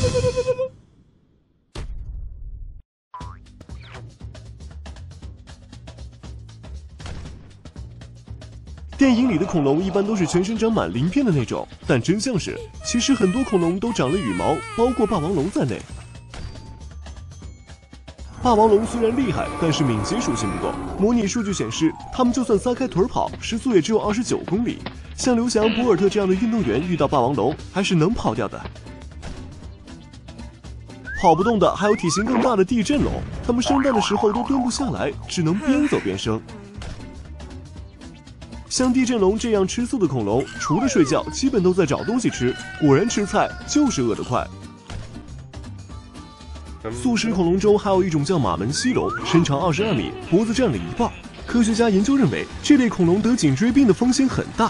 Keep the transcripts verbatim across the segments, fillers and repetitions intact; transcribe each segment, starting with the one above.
电影里的恐龙一般都是全身长满鳞片的那种，但真相是，其实很多恐龙都长了羽毛，包括霸王龙在内。霸王龙虽然厉害，但是敏捷属性不够。模拟数据显示，它们就算撒开腿跑，时速也只有二十九公里。像刘翔、博尔特这样的运动员遇到霸王龙，还是能跑掉的。跑不动的还有体型更大的地震龙，它们生蛋的时候都蹲不下来，只能边走边生。像地震龙这样吃素的恐龙，除了睡觉，基本都在找东西吃。果然吃菜就是饿得快。素食恐龙中还有一种叫马门溪龙，身长二十二米，脖子占了一半。科学家研究认为，这类恐龙得颈椎病的风险很大。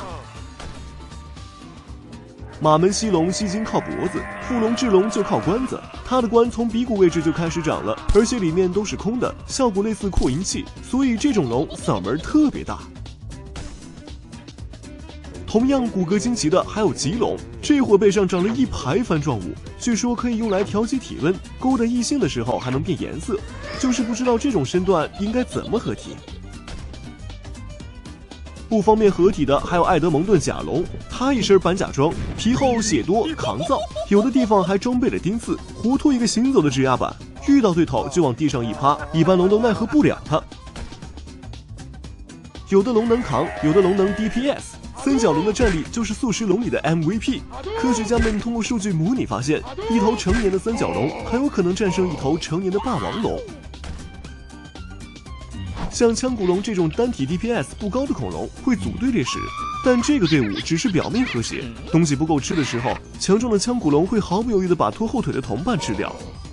马门溪龙吸睛靠脖子，富龙智龙就靠冠子。它的冠从鼻骨位置就开始长了，而且里面都是空的，效果类似扩音器，所以这种龙嗓门特别大。同样骨骼惊奇的还有棘龙，这伙背上长了一排帆状物，据说可以用来调节体温，勾搭异性的时候还能变颜色，就是不知道这种身段应该怎么合体。不方便合体的还有爱德蒙顿甲龙，它一身板甲装，皮厚血多，抗造，有的地方还装备了钉刺，糊涂一个行走的指压板，遇到对头就往地上一趴，一般龙都奈何不了它。有的龙能扛，有的龙能 D P S。三角龙的战力就是素食龙里的 M V P。科学家们通过数据模拟发现，一头成年的三角龙很有可能战胜一头成年的霸王龙。像腔骨龙这种单体 D P S 不高的恐龙会组队猎食，但这个队伍只是表面和谐，东西不够吃的时候，强壮的腔骨龙会毫不犹豫地把拖后腿的同伴吃掉。